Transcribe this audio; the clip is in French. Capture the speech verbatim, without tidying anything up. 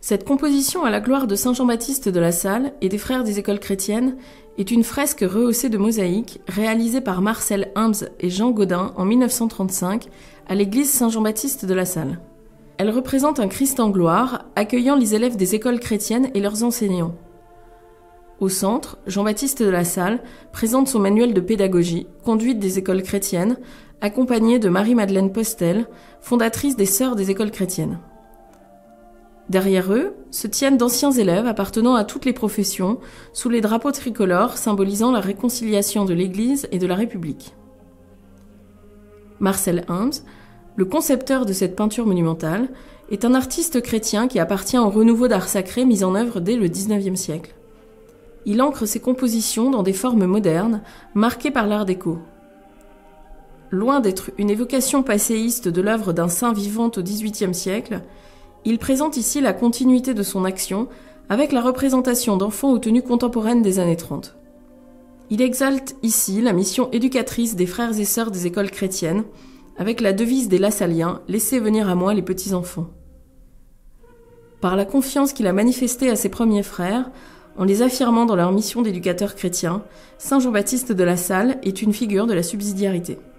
Cette composition à la gloire de saint Jean-Baptiste de La Salle et des frères des écoles chrétiennes est une fresque rehaussée de mosaïques réalisée par Marcel Imbs et Jean Gaudin en mille neuf cent trente-cinq à l'église Saint-Jean-Baptiste de La Salle. Elle représente un Christ en gloire accueillant les élèves des écoles chrétiennes et leurs enseignants. Au centre, Jean-Baptiste de La Salle présente son manuel de pédagogie, conduite des écoles chrétiennes, accompagné de Marie-Madeleine Postel, fondatrice des Sœurs des écoles chrétiennes. Derrière eux se tiennent d'anciens élèves appartenant à toutes les professions, sous les drapeaux tricolores symbolisant la réconciliation de l'Église et de la République. Marcel Imbs, le concepteur de cette peinture monumentale, est un artiste chrétien qui appartient au renouveau d'art sacré mis en œuvre dès le dix-neuvième siècle. Il ancre ses compositions dans des formes modernes, marquées par l'art déco. Loin d'être une évocation passéiste de l'œuvre d'un saint vivant au dix-huitième siècle, il présente ici la continuité de son action avec la représentation d'enfants aux tenues contemporaines des années trente. Il exalte ici la mission éducatrice des frères et sœurs des écoles chrétiennes, avec la devise des Lassaliens « Laissez venir à moi les petits-enfants ». Par la confiance qu'il a manifestée à ses premiers frères, en les affirmant dans leur mission d'éducateurs chrétiens, saint Jean-Baptiste de La Salle est une figure de la subsidiarité.